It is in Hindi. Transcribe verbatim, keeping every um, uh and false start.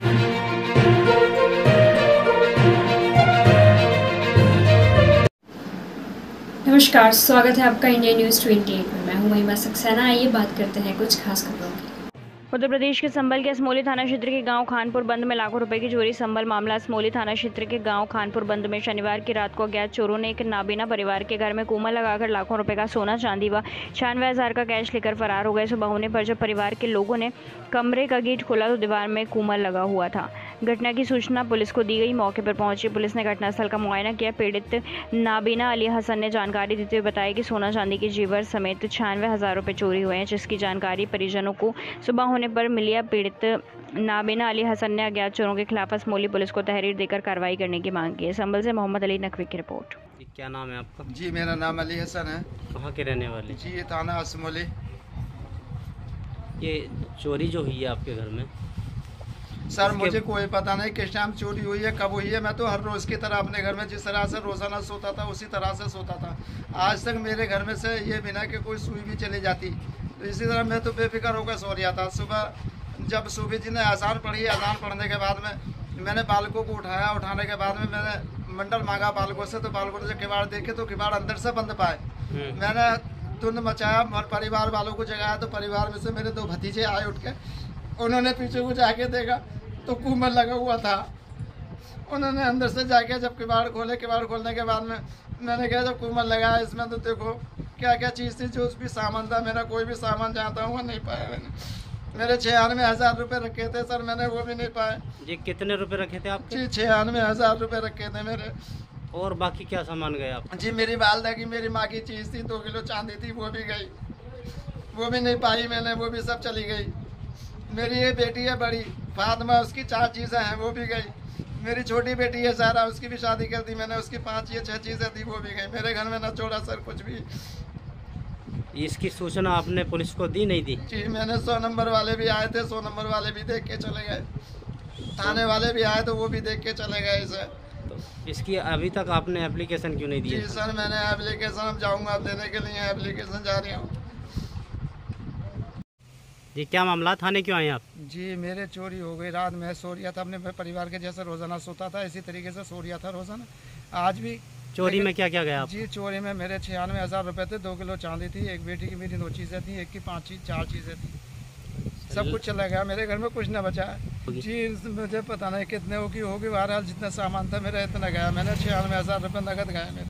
नमस्कार, स्वागत है आपका इंडिया न्यूज़ अट्ठाईस में। मैं हूं महिमा सक्सेना। आइए बात करते हैं कुछ खास खबरों की। उत्तर प्रदेश के संभल के असमोली थाना क्षेत्र के गांव खानपुर बंद में लाखों रुपए की चोरी। संभल मामला असमोली थाना क्षेत्र के गांव खानपुर बंद में शनिवार की रात को अज्ञात चोरों ने एक नाबीना परिवार के घर में कुम्हार लगाकर लाखों रुपए का सोना चांदी व छियानवे हजार का कैश लेकर फरार हो गए। सुबह होने पर जब परिवार के लोगों ने कमरे का गेट खोला तो दीवार में कुम्हार लगा हुआ था। घटना की सूचना पुलिस को दी गई। मौके पर पहुंची पुलिस ने घटनास्थल का मुआयना किया। पीड़ित नाबीना अली हसन ने जानकारी देते हुए बताया कि सोना चांदी के जेवर समेत छियानवे हजार रुपये चोरी हुए हैं, जिसकी जानकारी परिजनों को सुबह होने पर मिली। पीड़ित नाबीना अली हसन ने अज्ञात चोरों के खिलाफ असमोली पुलिस को तहरीर देकर कार्रवाई करने की मांग की है। संभल से मोहम्मद अली नकवी की रिपोर्ट। क्या नाम है आपका? जी मेरा नाम अली हसन है। कहाँ के रहने वाले? जी ये थाना असमोली। ये चोरी जो हुई है आपके घर में, सर मुझे कोई पता नहीं किस टाइम चोरी हुई है, कब हुई है। मैं तो हर रोज़ की तरह अपने घर में जिस तरह से रोज़ाना सोता था उसी तरह से सोता था। आज तक मेरे घर में से ये बिना कि कोई सुई भी चली जाती, तो इसी तरह मैं तो बेफिक्र होकर सो रहा था। सुबह जब सूफी जी ने अजान पढ़ी, अजान पढ़ने के बाद में मैंने बालकों को उठाया। उठाने के बाद में मैंने मंडल मांगा बालकों से, तो बालकों ने किवाड़ देखे तो किवाड़ अंदर से बंद पाए। मैंने धुंध मचाया और परिवार वालों को जगाया, तो परिवार में से मेरे दो भतीजे आए उठ के। उन्होंने पीछे को जाके देखा तो कुम्हार लगा हुआ था। उन्होंने अंदर से जाके जब किवाड़ खोले, किवाड़ खोलने के बाद में मैंने कहा जब कुम्हार लगाया इसमें तो देखो क्या क्या चीज़ थी। जो भी सामान था मेरा, कोई भी सामान जाता हुआ नहीं पाया मैंने। मेरे छियानवे हजार रुपये रखे थे सर, मैंने वो भी नहीं पाए। जी कितने रुपए रखे थे आपके? जी छियानवे हजार रुपये रखे थे मेरे। और बाकी क्या सामान गया आप? जी मेरी वालदा की, मेरी माँ की चीज़ थी, दो किलो चांदी थी, वो भी गई। वो भी नहीं पाई मैंने, वो भी सब चली गई। मेरी ये बेटी है बड़ी फातिमा, उसकी चार चीज़ें हैं, वो भी गई। मेरी छोटी बेटी है सारा, उसकी भी शादी कर दी मैंने, उसकी पाँच या छः चीज़ें थी, वो भी गई। मेरे घर में न छोड़ा सर कुछ भी। इसकी सूचना आपने पुलिस को दी नहीं दी? जी मैंने सौ नंबर वाले भी आए थे, सौ नंबर वाले भी देख के चले गए। थाने वाले भी आए तो वो भी देख के चले गए इसे। तो इसकी अभी तक आपने एप्लीकेशन क्यों नहीं दी? जी सर मैंने एप्लीकेशन अब जाऊंगा देने के लिए, एप्लीकेशन जा रही हूँ। जी क्या मामला, थाने क्यों आए आप? जी मेरे चोरी हो गई। रात में सो रहा था, अपने परिवार के जैसे रोजाना सोता था इसी तरीके से सो रहा था रोजाना। आज भी चोरी में क्या क्या गया आप? जी चोरी में मेरे छियानवे हजार रुपए थे, दो किलो चांदी थी, एक बेटी की मेरी दो चीज़ें थी, एक की पाँच चीज चार चीज़ें थी। सब कुछ चला गया, मेरे घर में कुछ ना बचा है। जी मुझे पता नहीं कितने होगी होगी बहरहाल जितना सामान था मेरा इतना गया। मैंने छियानवे हजार रुपये नगद गए मेरे।